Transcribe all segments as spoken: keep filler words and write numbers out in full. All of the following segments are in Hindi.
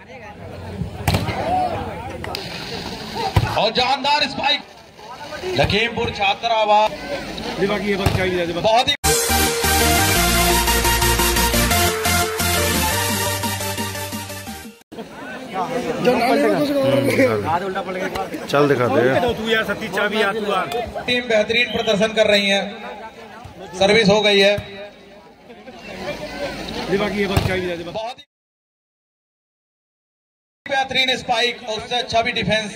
और जानदार स्पाइक लखीमपुर छात्रावास बहुत ही चल दिखा दे। टीम बेहतरीन प्रदर्शन कर रही है, सर्विस हो गई है। बहुत ही बेहतरीन स्पाइक और उससे अच्छा भी डिफेंस।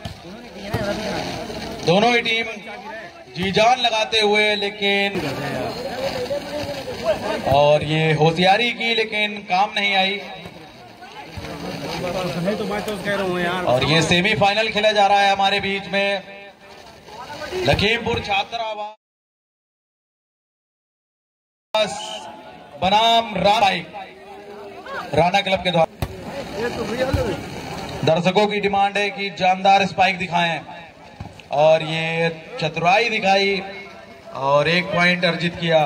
दोनों ही टीम जी जान लगाते हुए, लेकिन और ये होशियारी की लेकिन काम नहीं आई। और ये सेमीफाइनल खेला जा रहा है हमारे बीच में लखीमपुर छात्रावास बनाम राना राना क्लब के द्वारा। दर्शकों की डिमांड है कि जानदार स्पाइक दिखाएं और ये चतुराई दिखाई और एक पॉइंट अर्जित किया।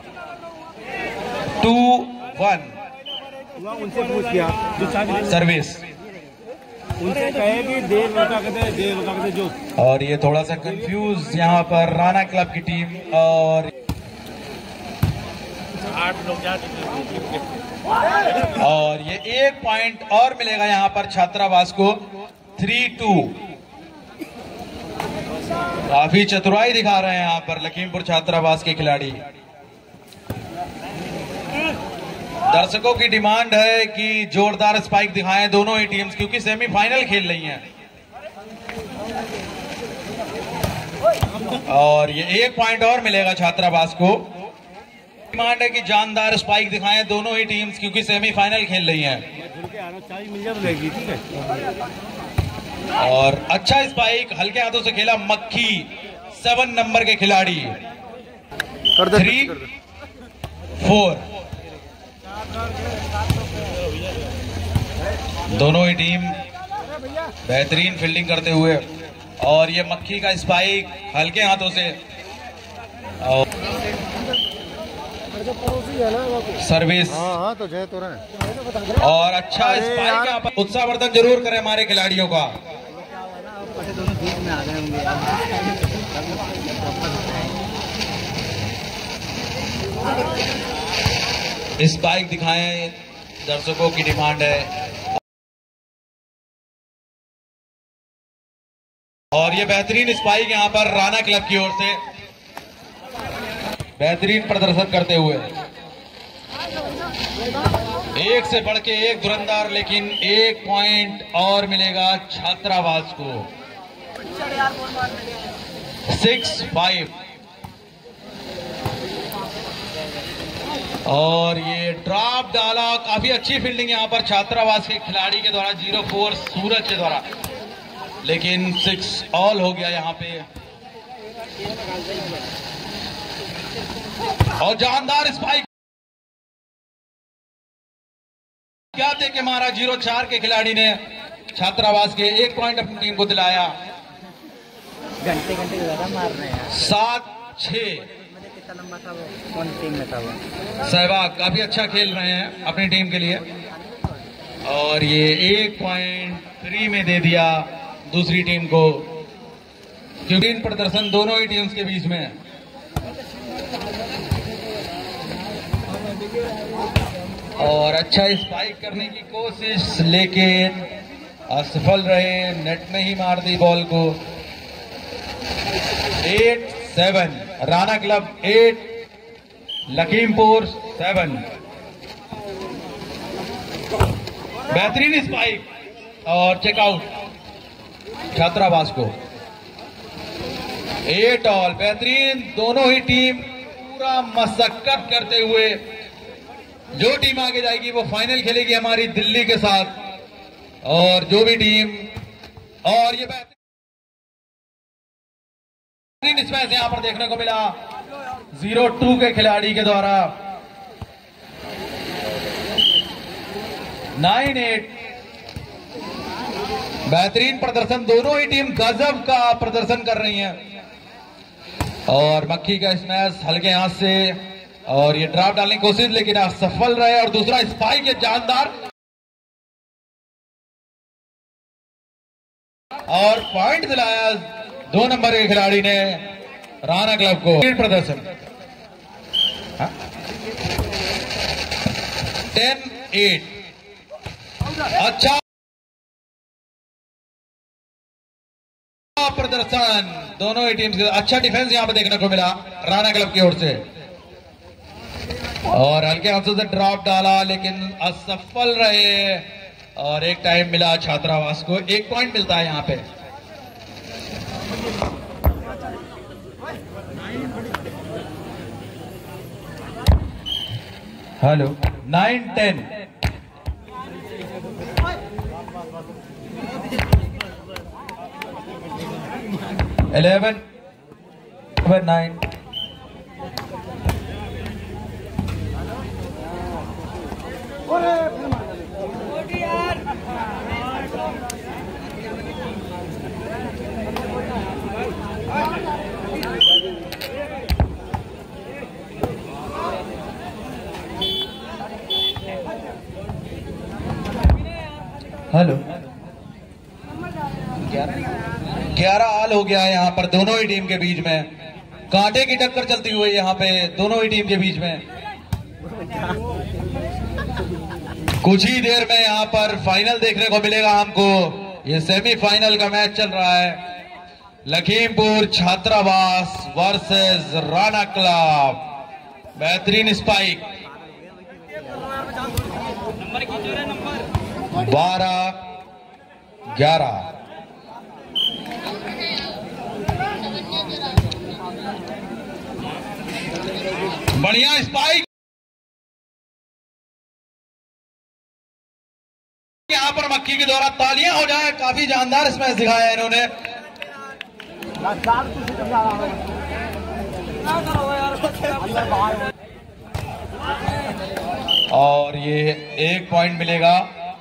टू वन उनसे पूछ किया सर्विस उनसे कहे कि देव कहते देव कहते जो। और ये थोड़ा सा कंफ्यूज यहाँ पर राना क्लब की टीम। और आठ लोग और ये एक पॉइंट और मिलेगा यहाँ पर छात्रावास को। थ्री टू काफी चतुराई दिखा रहे हैं यहाँ पर लखीमपुर छात्रावास के खिलाड़ी। दर्शकों की डिमांड है कि जोरदार स्पाइक दिखाएं दोनों ही टीम्स, क्योंकि सेमीफाइनल खेल रही हैं। और ये एक पॉइंट और मिलेगा छात्रावास को। डिमांड है कि जानदार स्पाइक दिखाएं दोनों ही टीम्स, क्योंकि सेमीफाइनल खेल रही हैं। और अच्छा स्पाइक हल्के हाथों से खेला मक्खी, सेवन नंबर के खिलाड़ी। थ्री फोर दोनों ही टीम बेहतरीन फील्डिंग करते हुए। और ये मक्खी का स्पाइक हल्के हाथों से और सर्विस। हाँ हाँ तो जय तो रहे। और अच्छा स्पाइक यहाँ पर उत्साहवर्धन जरूर करें हमारे खिलाड़ियों का। स्पाइक दिखाएं, दर्शकों की डिमांड है। और ये बेहतरीन स्पाइक यहाँ पर राना क्लब की ओर से बेहतरीन प्रदर्शन करते हुए। एक से बढ़ के एक धुरंधर, लेकिन एक पॉइंट और मिलेगा छात्रावास को। सिक्स फाइव और ये ड्रॉप डाला, काफी अच्छी फील्डिंग यहाँ पर छात्रावास के खिलाड़ी के द्वारा। जीरो फोर सूरज के द्वारा, लेकिन सिक्स ऑल हो गया यहाँ पे। और जानदार स्पाइक क्या दे के मारा। जीरो चार के खिलाड़ी ने छात्रावास के एक पॉइंट अपनी टीम को दिलाया। घंटे घंटे ज्यादा मार रहे हैं। सात छह लंबा था वो, कौन टीम में था वो? सहवाग काफी अच्छा खेल रहे हैं अपनी टीम के लिए। और ये एक पॉइंट फ्री में दे दिया दूसरी टीम को, क्योंकि इन प्रदर्शन दोनों ही टीम्स के बीच में है। और अच्छा स्पाइक करने की कोशिश, लेकिन असफल रहे, नेट में ही मार दी बॉल को। Eight seven Rana club eight, Lakhimpur seven. बेहतरीन स्पाइक और चेकआउट छात्रावास को। एट ऑल बेहतरीन, दोनों ही टीम पूरा मशक्कत करते हुए। जो टीम आगे जाएगी वो फाइनल खेलेगी हमारी दिल्ली के साथ। और जो भी टीम, और ये बेहतरीन स्मैश यहां पर देखने को मिला जीरो टू के खिलाड़ी के द्वारा। नाइन एट बेहतरीन प्रदर्शन, दोनों ही टीम गजब का प्रदर्शन कर रही हैं। और मक्खी का स्मैश हल्के हाथ से, और ये ड्राफ्ट डालने की कोशिश, लेकिन असफल रहे। और दूसरा स्पाइक ये जानदार और पॉइंट दिलाया दो नंबर के खिलाड़ी ने राणा क्लब को। प्रदर्शन टेन एट। अच्छा प्रदर्शन दोनों ही टीम से। अच्छा डिफेंस यहां पर देखने को मिला राणा क्लब की ओर से और हल्के हाथों से ड्रॉप डाला लेकिन असफल रहे और एक टाइम मिला छात्रावास को। एक पॉइंट मिलता है यहां पे। Hello nine ten. Eleven nine. Hello ग्यारह आल हो गया है यहाँ पर दोनों ही टीम के बीच में। कांटे की टक्कर चलती हुई यहाँ पे दोनों ही टीम के बीच में। कुछ ही देर में यहाँ पर फाइनल देखने को मिलेगा हमको। ये सेमीफाइनल का मैच चल रहा है। Lakhimpur Chhatravas versus Rana club. बेहतरीन स्पाइक। बारह ग्यारह। बढ़िया स्पाइक यहाँ पर मक्खी के द्वारा तालियां हो जाए। काफी जानदार इसमें दिखाया इन्होंने। और ये एक पॉइंट मिलेगा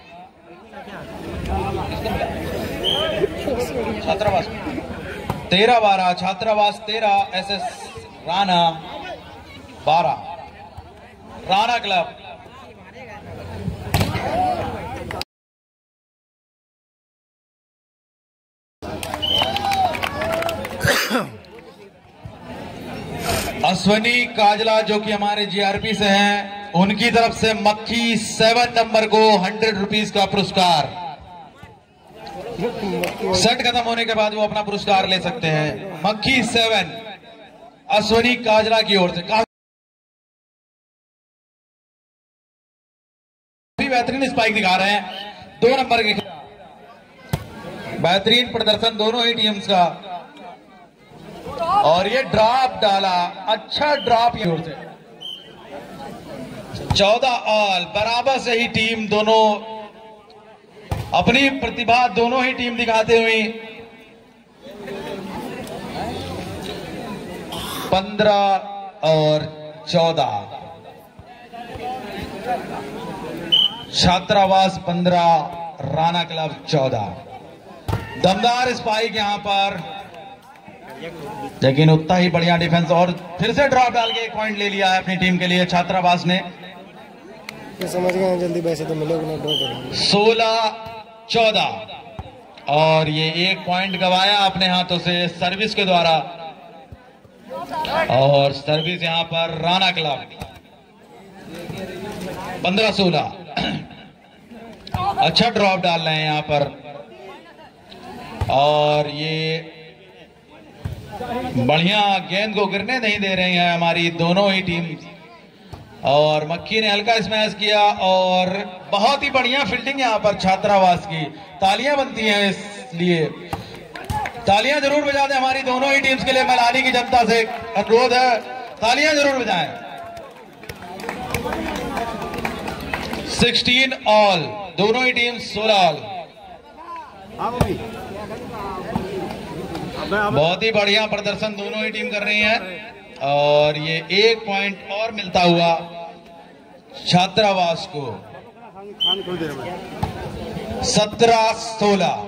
छात्रावास। तेरह बारह छात्रावास तेरह एस एस राणा बारह। राणा क्लब अश्वनी काजला जो कि हमारे जीआरपी से हैं, उनकी तरफ से मक्खी सेवन नंबर को हंड्रेड रुपीज का पुरस्कार। सेट खत्म होने के बाद वो अपना पुरस्कार ले सकते हैं। मक्खी सेवन अश्वनी काजला की ओर से। काफी बेहतरीन स्पाइक दिखा रहे हैं दो नंबर के। बेहतरीन प्रदर्शन दोनों ही टीम्स का। और ये ड्रॉप डाला। अच्छा ड्रॉप की ओर से। चौदह ऑल बराबर से ही टीम दोनों अपनी प्रतिभा दोनों ही टीम दिखाते हुए पंद्रह और चौदह। छात्रावास पंद्रह राणा क्लब चौदह। दमदार स्पाइक यहां पर लेकिन उतना ही बढ़िया डिफेंस। और फिर से ड्रॉप डाल के एक पॉइंट ले लिया है अपनी टीम के लिए छात्रावास ने। समझ गए जल्दी पैसे तो मिलेगा ना। ड्रॉ सोलह चौदह। और ये एक पॉइंट गवाया अपने हाथों से सर्विस के द्वारा। और सर्विस यहां पर राणा क्लब पंद्रह सोलह। अच्छा ड्रॉप डाल रहे हैं यहां पर। और ये बढ़िया गेंद को गिरने नहीं दे रही हैं हमारी दोनों ही टीम। और मक्खी ने हल्का स्मैश किया और बहुत ही बढ़िया फील्डिंग यहाँ पर छात्रावास की। तालियां बनती हैं इसलिए। तालियां जरूर बजा दें हमारी दोनों ही टीम्स के लिए। मलानी की जनता से अनुरोध है तालियां जरूर बजाएं। सोलह ऑल दोनों ही टीम सोलह ऑल। बहुत ही बढ़िया प्रदर्शन दोनों ही टीम कर रही है। और ये एक पॉइंट और मिलता हुआ छात्रावास को। सत्रह सोलह।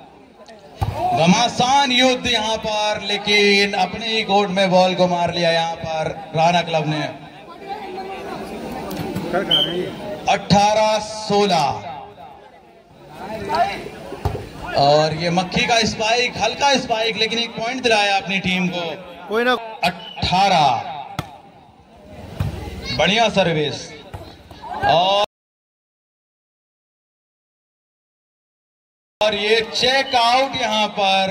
घमासान युद्ध यहां पर, लेकिन अपने ही कोर्ट में बॉल को मार लिया यहां पर राणा क्लब ने। अठारह सोलह। और ये मक्खी का स्पाइक, हल्का स्पाइक, लेकिन एक पॉइंट दिलाया अपनी टीम को। कोई ना। अठारह, बढ़िया सर्विस। और और ये चेक आउट यहां पर।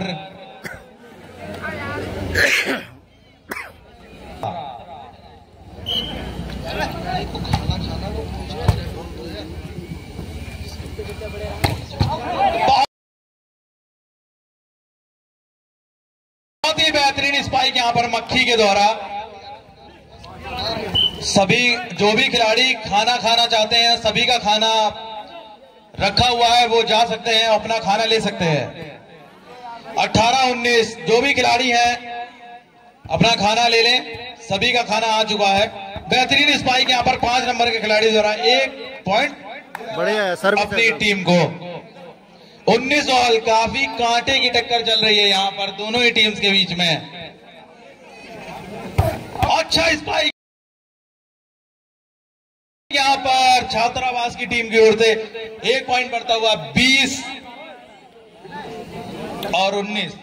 बहुत ही बेहतरीन स्पाइक यहां पर मक्खी के द्वारा। सभी जो भी खिलाड़ी खाना खाना चाहते हैं, सभी का खाना रखा हुआ है, वो जा सकते हैं, अपना खाना ले सकते हैं। अठारह उन्नीस, जो भी खिलाड़ी हैं अपना खाना ले लें, सभी का खाना आ चुका है। बेहतरीन स्पाइक यहां पर पांच नंबर के खिलाड़ी द्वारा, एक पॉइंट बढ़िया है सर अपनी टीम को। उन्नीस ऑल, काफी कांटे की टक्कर चल रही है यहां पर दोनों ही टीम्स के बीच में। अच्छा स्पाइक यहां पर छात्रावास की टीम की ओर से, एक पॉइंट बढ़ता हुआ बीस और उन्नीस।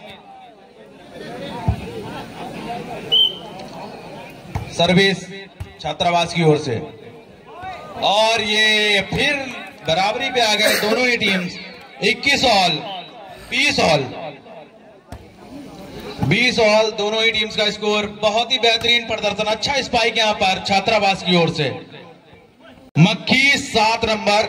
सर्विस छात्रावास की ओर से। और ये फिर बराबरी पे आ गए दोनों ही टीम्स। इक्कीस ऑल, बीस ऑल, बीस ऑल, दोनों ही टीम्स का स्कोर। बहुत ही बेहतरीन प्रदर्शन, अच्छा स्पाइक यहां पर छात्रावास की ओर से। मक्खी सात नंबर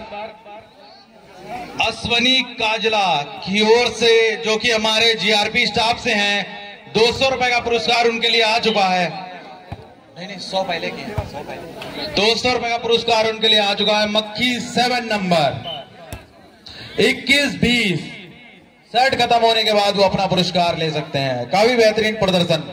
अश्वनी काजला की ओर से, जो कि हमारे जीआरपी स्टाफ से हैं, दो सौ रुपए का पुरस्कार उनके लिए आ चुका है। नहीं नहीं सौ पहले की, सौ पहले दो सौ रुपए का पुरस्कार उनके लिए आ चुका है। मक्खी सेवन नंबर इक्कीस बीस, सेट खत्म होने के बाद वो अपना पुरस्कार ले सकते हैं। काफी बेहतरीन प्रदर्शन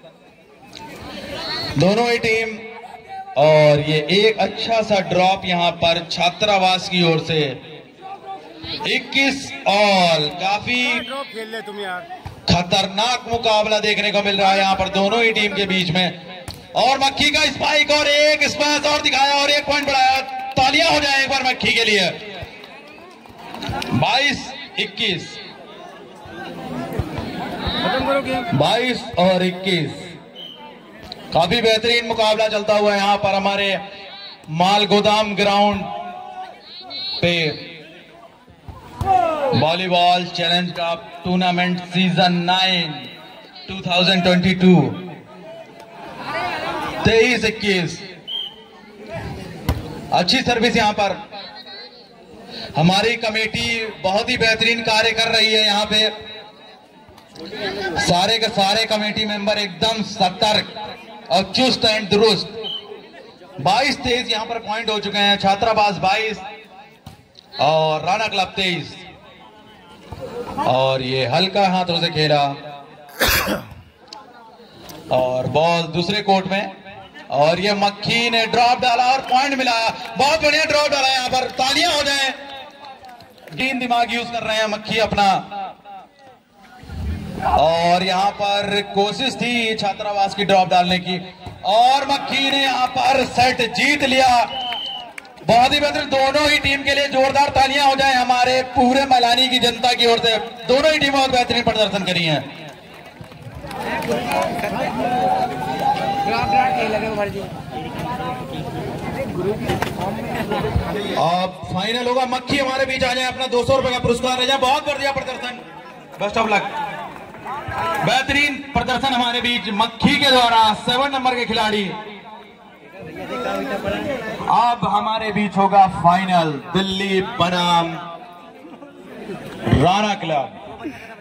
दोनों ही टीम। और ये एक अच्छा सा ड्रॉप यहां पर छात्रावास की ओर से। इक्कीस ऑल, काफी खेल ले तुम यार। खतरनाक मुकाबला देखने को मिल रहा है यहां पर दोनों ही टीम के बीच में। और मक्खी का स्पाइक और एक स्मैश और दिखाया और एक पॉइंट बढ़ाया। तालियां हो जाए एक बार मक्खी के लिए। बाईस इक्कीस, बाईस और इक्कीस, काफी बेहतरीन मुकाबला चलता हुआ है यहां पर हमारे माल गोदाम ग्राउंड पे। Volleyball challenge cup tournament season nine two thousand twenty two. तेईस इक्कीस, अच्छी सर्विस यहां पर। हमारी कमेटी बहुत ही बेहतरीन कार्य कर रही है यहां पे। सारे के सारे कमेटी मेंबर एकदम सतर्क और चुस्त एंड दुरुस्त। बाईस तेईस यहां पर पॉइंट हो चुके हैं। छात्रावास बाईस और राणा क्लब तेईस। और ये हल्का हाथों से खेला और बॉल दूसरे कोर्ट में। और ये मक्खी ने ड्रॉप डाला और पॉइंट मिलाया। बहुत बढ़िया ड्रॉप डाला यहां पर, तालियां हो जाएं। तीन दिमाग यूज कर रहे हैं मक्खी अपना। और यहां पर कोशिश थी छात्रावास की ड्रॉप डालने की और मक्खी ने यहां पर सेट जीत लिया। बहुत ही बेहतर, दोनों ही टीम के लिए जोरदार तालियां हो जाए हमारे पूरे मैलानी की जनता की ओर से। दोनों ही टीमें बहुत बेहतरीन प्रदर्शन करी हैं। अब फाइनल होगा। मक्खी हमारे बीच आ जाए, अपना दो सौ रुपए का पुरस्कार ले जाए। बहुत बढ़िया प्रदर्शन, बेस्ट ऑफ लक। बेहतरीन प्रदर्शन हमारे बीच मक्खी के द्वारा, सेवन नंबर के खिलाड़ी। अब हमारे बीच होगा फाइनल, दिल्ली बनाम राणा क्लब।